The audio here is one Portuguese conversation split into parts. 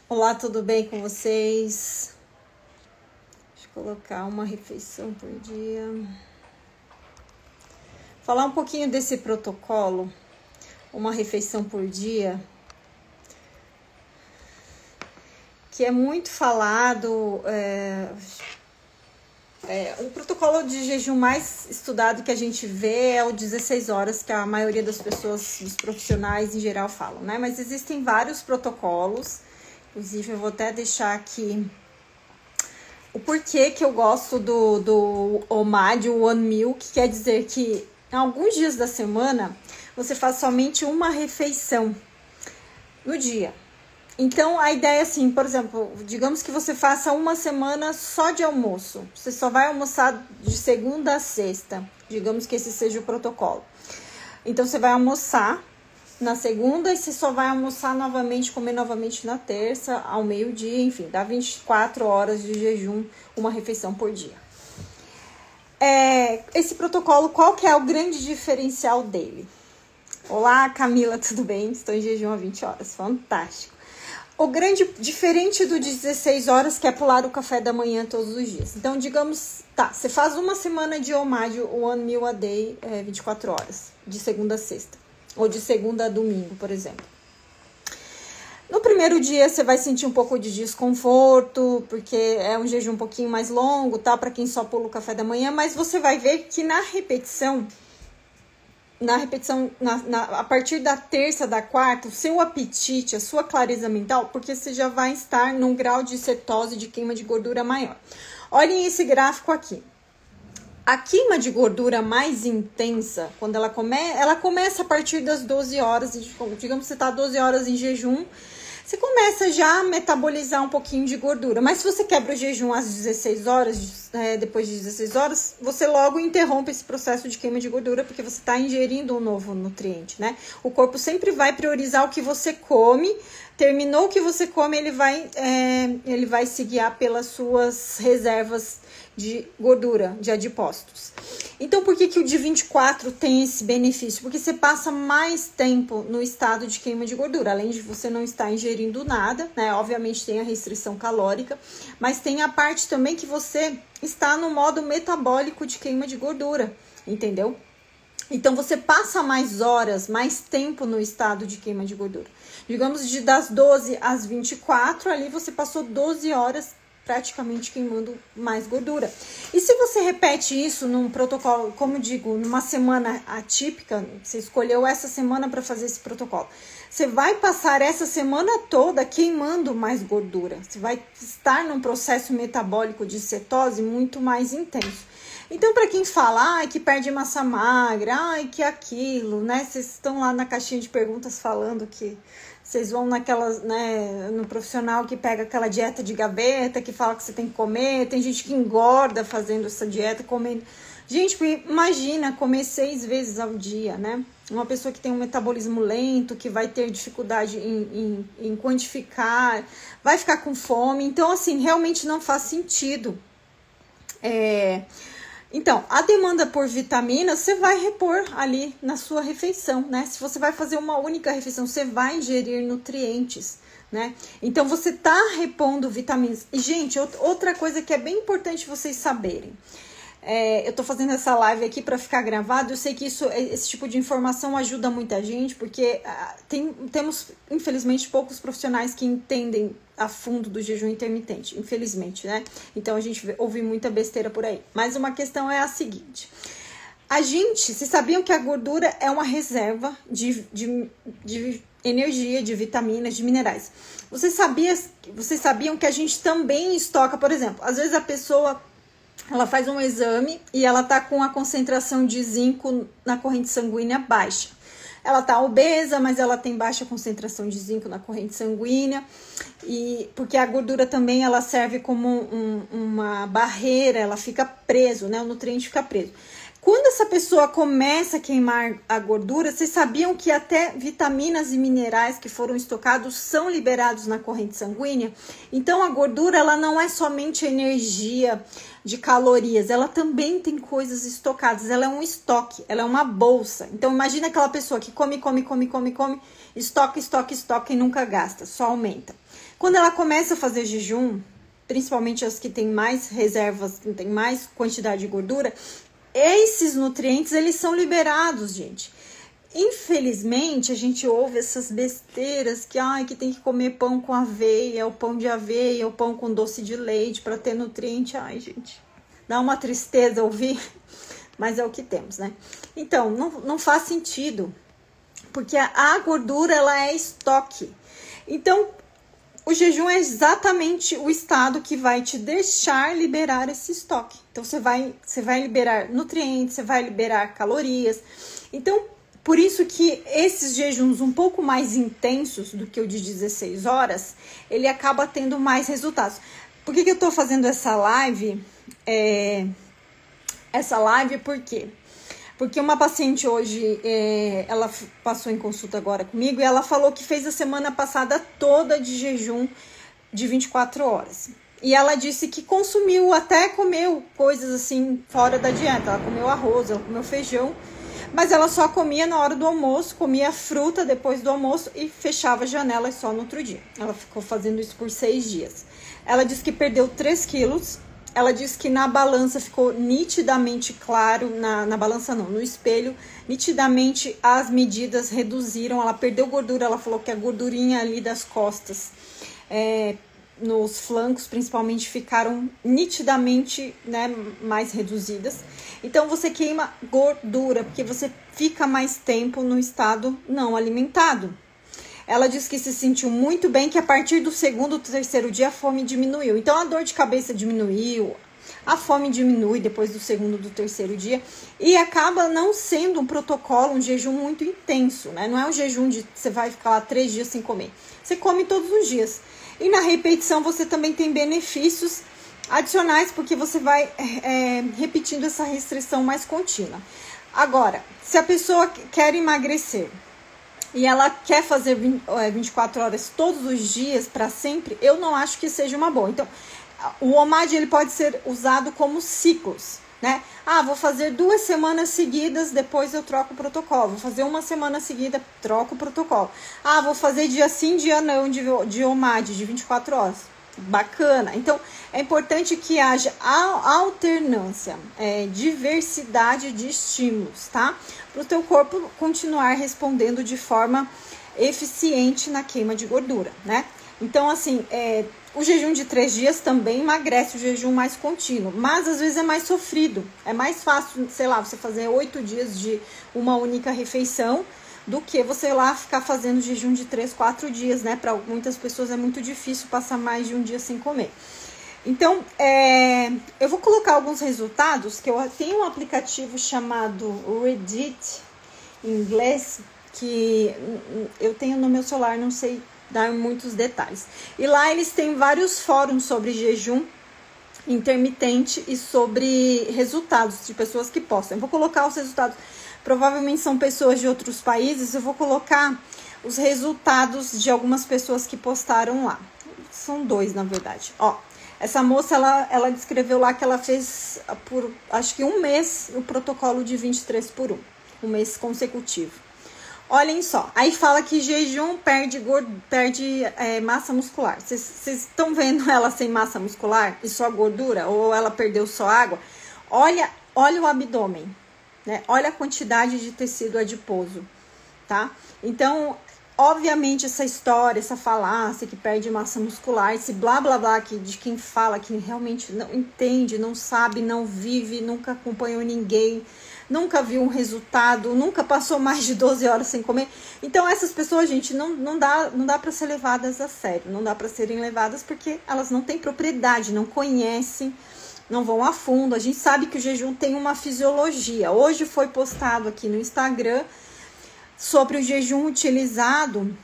Olá, tudo bem com vocês? Deixa eu colocar uma refeição por dia. Falar um pouquinho desse protocolo, uma refeição por dia, que é muito falado. O protocolo de jejum mais estudado que a gente vê é o 16 horas, que a maioria das pessoas, dos profissionais em geral falam, né? Mas existem vários protocolos. Inclusive, eu vou até deixar aqui o porquê que eu gosto do OMAD, o One Meal, que quer dizer que em alguns dias da semana você faz somente uma refeição no dia. Então, a ideia é assim, por exemplo, digamos que você faça uma semana só de almoço. Você só vai almoçar de segunda a sexta. Digamos que esse seja o protocolo. Então, você vai almoçar na segunda e você só vai almoçar novamente, comer novamente na terça, ao meio-dia, enfim, dá 24 horas de jejum, uma refeição por dia. Esse protocolo, qual que é o grande diferencial dele? Olá, Camila, tudo bem? Estou em jejum há 20 horas, fantástico. O grande, diferente do 16 horas, que é pular o café da manhã todos os dias. Então, digamos, você faz uma semana de OMAD, One Meal a Day, 24 horas, de segunda a sexta. Ou de segunda a domingo, por exemplo. No primeiro dia, você vai sentir um pouco de desconforto, porque é um jejum um pouquinho mais longo, tá? Para quem só pula o café da manhã, mas você vai ver que na repetição, a partir da terça, da quarta, o seu apetite, a sua clareza mental, porque você já vai estar num grau de cetose, de queima de gordura maior. Olhem esse gráfico aqui. A queima de gordura mais intensa, quando ela começa a partir das 12 horas, digamos que você está 12 horas em jejum, você começa já a metabolizar um pouquinho de gordura. Mas se você quebra o jejum às 16 horas, depois de 16 horas, você logo interrompe esse processo de queima de gordura, porque você está ingerindo um novo nutriente, né? O corpo sempre vai priorizar o que você come. Terminou o que você come, ele vai se guiar pelas suas reservas de gordura, de adipócitos. Então, por que o de 24 tem esse benefício? Porque você passa mais tempo no estado de queima de gordura, além de você não estar ingerindo nada, né? Obviamente tem a restrição calórica, mas tem a parte também que você está no modo metabólico de queima de gordura, entendeu? Então, você passa mais horas, mais tempo no estado de queima de gordura. Digamos, das 12 às 24, ali você passou 12 horas praticamente queimando mais gordura. E se você repete isso num protocolo, como digo, numa semana atípica, você escolheu essa semana para fazer esse protocolo, você vai passar essa semana toda queimando mais gordura. Você vai estar num processo metabólico de cetose muito mais intenso. Então, para quem fala, que perde massa magra, que aquilo, né? Vocês estão lá na caixinha de perguntas falando que vocês vão naquelas, né, no profissional que pega aquela dieta de gaveta, que fala que você tem que comer, tem gente que engorda fazendo essa dieta, comendo. Gente, imagina comer 6 vezes ao dia, né? Uma pessoa que tem um metabolismo lento, que vai ter dificuldade em quantificar, vai ficar com fome. Então, assim, realmente não faz sentido. Então, a demanda por vitaminas, você vai repor ali na sua refeição, né? Se você vai fazer uma única refeição, você vai ingerir nutrientes, né? Então, você tá repondo vitaminas. E, gente, outra coisa que é bem importante vocês saberem. Eu tô fazendo essa live aqui para ficar gravado. Eu sei que esse tipo de informação ajuda muita gente, porque temos, infelizmente, poucos profissionais que entendem a fundo do jejum intermitente, infelizmente, né? Então a gente ouve muita besteira por aí. Mas uma questão é a seguinte: vocês sabiam que a gordura é uma reserva de energia, de vitaminas, de minerais? Vocês sabiam que a gente também estoca, por exemplo, às vezes a pessoa ela faz um exame e ela tá com a concentração de zinco na corrente sanguínea baixa. Ela tá obesa, mas ela tem baixa concentração de zinco na corrente sanguínea, e porque a gordura também ela serve como uma barreira, ela fica preso, né? O nutriente fica preso. Quando essa pessoa começa a queimar a gordura, vocês sabiam que até vitaminas e minerais que foram estocados são liberados na corrente sanguínea? Então a gordura, ela não é somente energia de calorias, ela também tem coisas estocadas, ela é um estoque, ela é uma bolsa. Então imagina aquela pessoa que come, estoca e nunca gasta, só aumenta. Quando ela começa a fazer jejum, principalmente as que têm mais reservas, que têm mais quantidade de gordura, esses nutrientes, eles são liberados, gente. Infelizmente, a gente ouve essas besteiras que tem que comer pão com aveia, o pão de aveia, o pão com doce de leite para ter nutriente. Ai, gente, dá uma tristeza ouvir, mas é o que temos, né? Então, não faz sentido, porque a gordura, ela é estoque. Então, o jejum é exatamente o estado que vai te deixar liberar esse estoque. Então, você vai liberar nutrientes, você vai liberar calorias. Então, por isso que esses jejuns um pouco mais intensos do que o de 16 horas, ele acaba tendo mais resultados. Por que eu tô fazendo essa live? Por quê? Porque uma paciente hoje, ela passou em consulta agora comigo e ela falou que fez a semana passada toda de jejum de 24 horas. E ela disse que comeu coisas assim fora da dieta. Ela comeu arroz, ela comeu feijão, mas ela só comia na hora do almoço, comia fruta depois do almoço e fechava a janela só no outro dia. Ela ficou fazendo isso por 6 dias. Ela disse que perdeu 3 quilos. Ela disse que na balança ficou nitidamente claro, na balança não, no espelho, nitidamente as medidas reduziram, ela perdeu gordura, ela falou que a gordurinha ali das costas, nos flancos principalmente, ficaram nitidamente, né, mais reduzidas. Então você queima gordura, porque você fica mais tempo no estado não alimentado. Ela disse que se sentiu muito bem, que a partir do 2º, 3º dia a fome diminuiu. Então a dor de cabeça diminuiu, a fome diminui depois do 2º, do 3º dia. E acaba não sendo um protocolo, um jejum muito intenso, né? Não é um jejum de você vai ficar lá 3 dias sem comer. Você come todos os dias. E na repetição você também tem benefícios adicionais, porque você vai repetindo essa restrição mais contínua. Agora, se a pessoa quer emagrecer e ela quer fazer 24 horas todos os dias para sempre, eu não acho que seja uma boa. Então, o OMAD, ele pode ser usado como ciclos, né? Vou fazer 2 semanas seguidas, depois eu troco o protocolo. Vou fazer 1 semana seguida, troco o protocolo. Vou fazer dia sim, dia não de OMAD, de 24 horas. Bacana. Então, é importante que haja alternância, diversidade de estímulos, tá? Para o teu corpo continuar respondendo de forma eficiente na queima de gordura, né? Então, assim, o jejum de 3 dias também emagrece, o jejum mais contínuo, mas às vezes é mais sofrido. É mais fácil, sei lá, você fazer 8 dias de uma única refeição do que você lá ficar fazendo jejum de 3, 4 dias, né? Para muitas pessoas é muito difícil passar mais de um dia sem comer. Então, eu vou colocar alguns resultados, que eu tenho um aplicativo chamado Reddit, em inglês, que eu tenho no meu celular, não sei dar muitos detalhes. E lá eles têm vários fóruns sobre jejum intermitente e sobre resultados de pessoas que postam. Eu vou colocar os resultados, provavelmente são pessoas de outros países, eu vou colocar os resultados de algumas pessoas que postaram lá. São 2, na verdade. Essa moça, ela descreveu lá que ela fez por, acho que 1 mês, o protocolo de 23 por 1. Um mês consecutivo. Olhem só, aí fala que jejum perde massa muscular. Vocês estão vendo ela sem massa muscular e só gordura? Ou ela perdeu só água? Olha o abdômen, né? Olha a quantidade de tecido adiposo, tá? Então, obviamente, essa história, essa falácia que perde massa muscular, esse blá blá blá de quem fala que realmente não entende, não sabe, não vive, nunca acompanhou ninguém, nunca viu um resultado, nunca passou mais de 12 horas sem comer. Então, essas pessoas, gente, não dá para ser levadas a sério, não dá para serem levadas porque elas não têm propriedade, não conhecem, não vão a fundo. A gente sabe que o jejum tem uma fisiologia. Hoje foi postado aqui no Instagram sobre o jejum utilizado,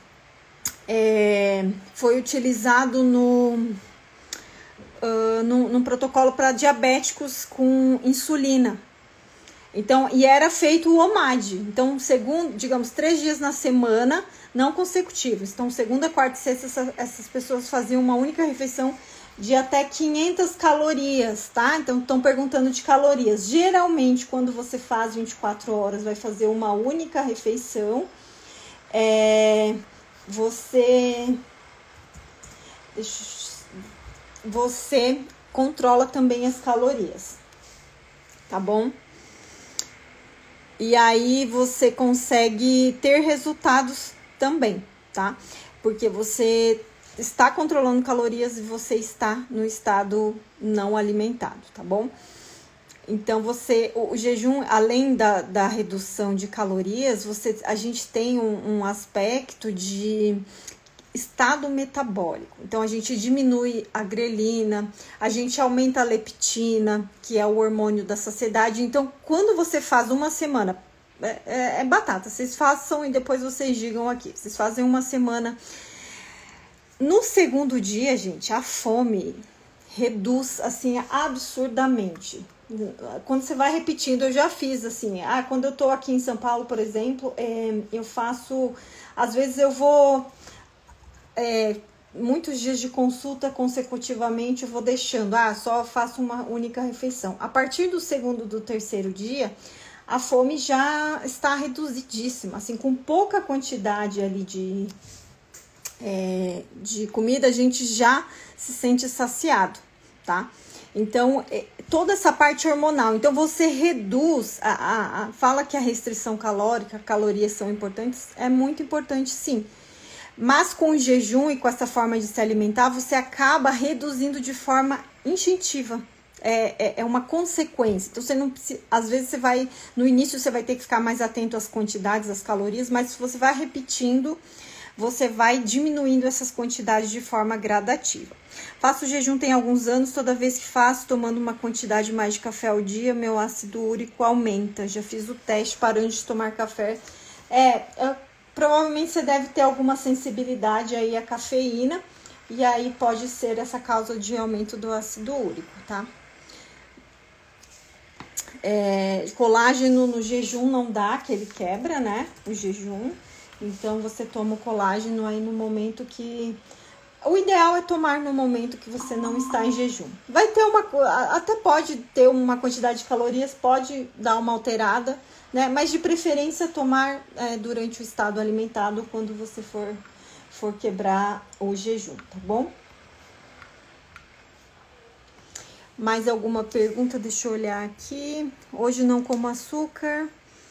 foi utilizado no protocolo para diabéticos com insulina. Então, e era feito o OMAD. Então, segundo, digamos, 3 dias na semana, não consecutivos. Então, segunda, quarta e sexta, essas pessoas faziam uma única refeição de até 500 calorias, tá? Então, estão perguntando de calorias. Geralmente, quando você faz 24 horas, vai fazer uma única refeição. Você controla também as calorias, tá bom? E aí você consegue ter resultados também, tá? Porque você está controlando calorias e você está no estado não alimentado, tá bom? Então, o jejum, além da redução de calorias, a gente tem um aspecto de estado metabólico. Então, a gente diminui a grelina, a gente aumenta a leptina, que é o hormônio da saciedade. Então, quando você faz uma semana, é batata, vocês façam e depois vocês digam aqui. Vocês fazem uma semana. No segundo dia, gente, a fome reduz, assim, absurdamente. Quando você vai repetindo, eu já fiz, assim, quando eu tô aqui em São Paulo, por exemplo, eu faço, às vezes eu vou, muitos dias de consulta consecutivamente, eu vou deixando, só faço uma única refeição. A partir do segundo, do terceiro dia, a fome já está reduzidíssima, assim, com pouca quantidade ali de comida, a gente já se sente saciado, tá? Então, toda essa parte hormonal. Então, você reduz, fala que a restrição calórica, calorias são importantes, é muito importante sim. Mas com o jejum e com essa forma de se alimentar, você acaba reduzindo de forma instintiva. É uma consequência. Então, você não precisa, às vezes no início você vai ter que ficar mais atento às quantidades, às calorias, mas se você vai repetindo, você vai diminuindo essas quantidades de forma gradativa. Faço jejum tem alguns anos, toda vez que faço, tomando uma quantidade mais de café ao dia, meu ácido úrico aumenta. Já fiz o teste parando de tomar café. Provavelmente você deve ter alguma sensibilidade aí à cafeína, e aí pode ser essa causa de aumento do ácido úrico, tá? Colágeno no jejum não dá, que ele quebra, né? O jejum. Então, você toma o colágeno aí no momento que... O ideal é tomar no momento que você não está em jejum. Vai ter até pode ter uma quantidade de calorias, pode dar uma alterada, né? Mas de preferência tomar durante o estado alimentado, quando você for quebrar o jejum, tá bom? Mais alguma pergunta? Deixa eu olhar aqui. Hoje não como açúcar.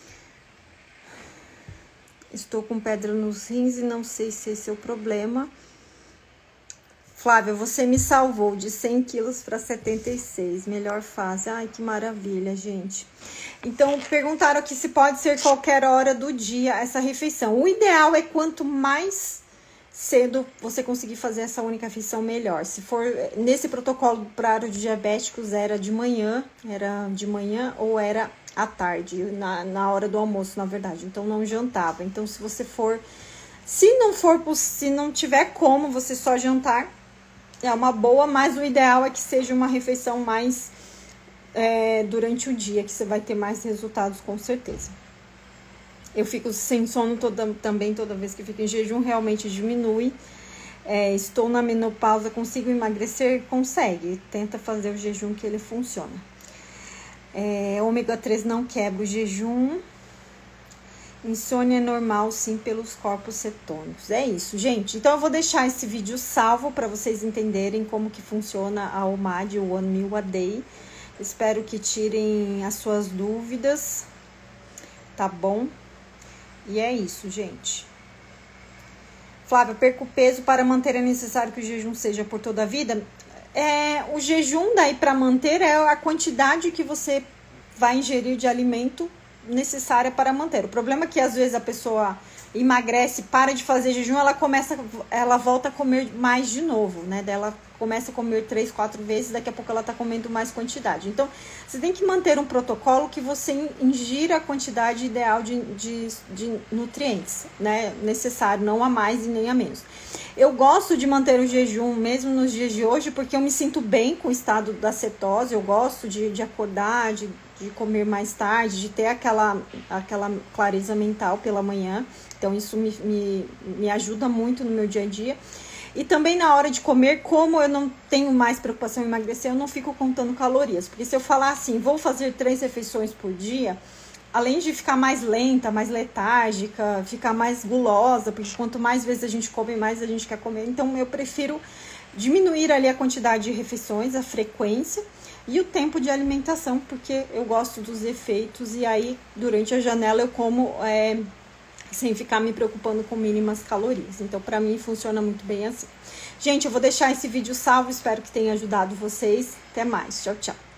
Estou com pedra nos rins e não sei se esse é o problema. Flávia, você me salvou de 100 quilos para 76. Melhor fase. Ai, que maravilha, gente. Então, perguntaram aqui se pode ser qualquer hora do dia essa refeição. O ideal é quanto mais cedo você conseguir fazer essa única refeição, melhor. Se for nesse protocolo para os diabéticos, era de manhã ou era à tarde, na hora do almoço, na verdade. Então, não jantava. Então, se não tiver como você só jantar, é uma boa, mas o ideal é que seja uma refeição mais durante o dia, que você vai ter mais resultados, com certeza. Eu fico sem sono também toda vez que fico em jejum, realmente diminui. Estou na menopausa, consigo emagrecer? Consegue. Tenta fazer o jejum que ele funciona. Ômega 3 não quebra o jejum. Insônia é normal, sim, pelos corpos cetônicos. É isso, gente. Então, eu vou deixar esse vídeo salvo para vocês entenderem como que funciona a OMAD, o One Meal a Day. Espero que tirem as suas dúvidas, tá bom? E é isso, gente. Flávia, perco peso para manter, é necessário que o jejum seja por toda a vida? O jejum daí para manter é a quantidade que você vai ingerir de alimento necessária para manter. O problema é que às vezes a pessoa emagrece, para de fazer jejum, ela volta a comer mais de novo, né? Daí ela começa a comer 3, 4 vezes, daqui a pouco ela tá comendo mais quantidade. Então, você tem que manter um protocolo que você ingira a quantidade ideal de nutrientes, né? Necessário, não a mais e nem a menos. Eu gosto de manter o jejum mesmo nos dias de hoje, porque eu me sinto bem com o estado da cetose, eu gosto de acordar, de de comer mais tarde, de ter aquela clareza mental pela manhã. Então, isso me ajuda muito no meu dia a dia. E também na hora de comer, como eu não tenho mais preocupação em emagrecer, eu não fico contando calorias. Porque se eu falar assim, vou fazer 3 refeições por dia, além de ficar mais lenta, mais letárgica, ficar mais gulosa, porque quanto mais vezes a gente come, mais a gente quer comer. Então, eu prefiro diminuir ali a quantidade de refeições, a frequência e o tempo de alimentação, porque eu gosto dos efeitos. E aí, durante a janela, eu como sem ficar me preocupando com mínimas calorias. Então, pra mim, funciona muito bem assim. Gente, eu vou deixar esse vídeo salvo. Espero que tenha ajudado vocês. Até mais. Tchau, tchau.